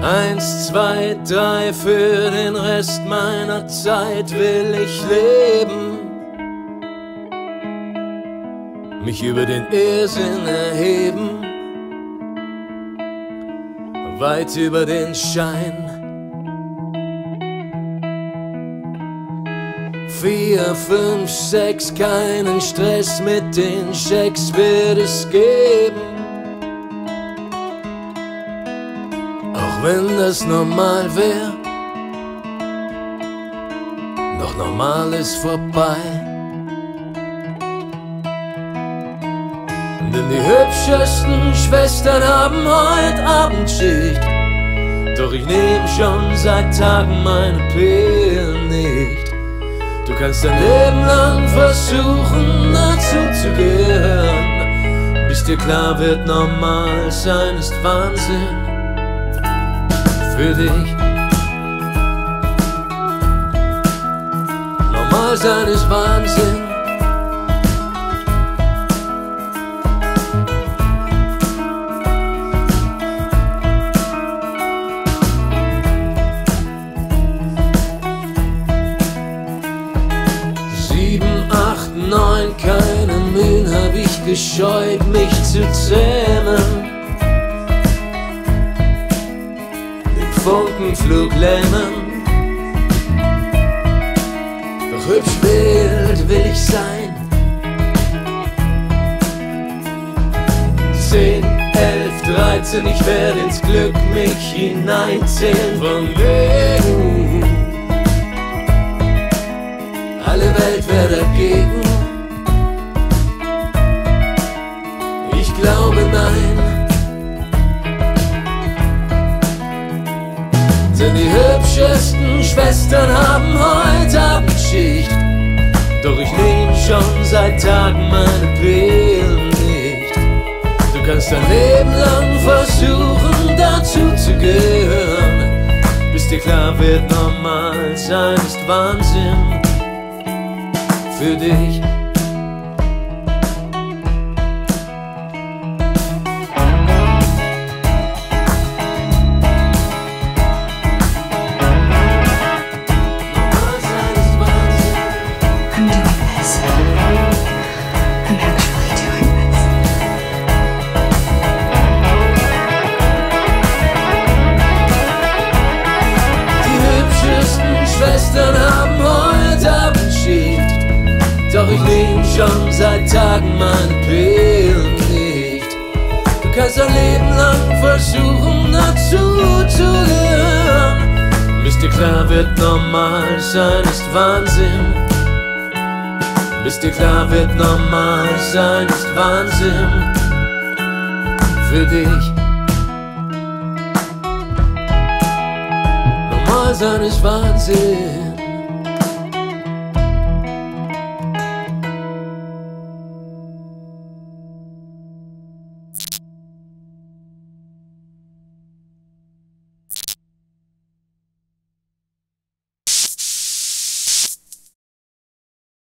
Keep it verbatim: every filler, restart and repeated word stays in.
Eins, zwei, drei, für den Rest meiner Zeit will ich leben, mich über den Irrsinn erheben, weit über den Schein. Vier, fünf, sechs, keinen Stress mit den Schecks wird es geben, auch wenn das normal wär, doch normal ist vorbei. Denn die hübschesten Schwestern haben heute Abendschicht, doch ich nehm schon seit Tagen meine Pillen nicht. Du kannst dein Leben lang versuchen, dazu zu gehören, bis dir klar wird, normal sein ist Wahnsinn. Für dich normal sein ist Wahnsinn. Neun, keine Mühen hab ich gescheut, mich zu zähmen. Den Funkenflug lähmen, doch hübsch wild will ich sein. Zehn, elf, dreizehn, ich werde ins Glück mich hineinzählen. Von wegen alle Welt wär dagegen. Ich glaube nein, denn die hübschesten Schwestern haben heute Abendschicht, doch ich nehm schon seit Tagen meine Pillen nicht. Du kannst dein Leben lang versuchen, dazu zu gehören, bis dir klar wird, normal sein ist Wahnsinn. Für dich haben heute Abendschicht, doch ich nehm schon seit Tagen meine Pillen nicht. Du kannst dein Leben lang versuchen, dazu zu gehören, bis dir klar wird, normal sein ist Wahnsinn. Bis dir klar wird, normal sein ist Wahnsinn. Für dich normal sein ist Wahnsinn.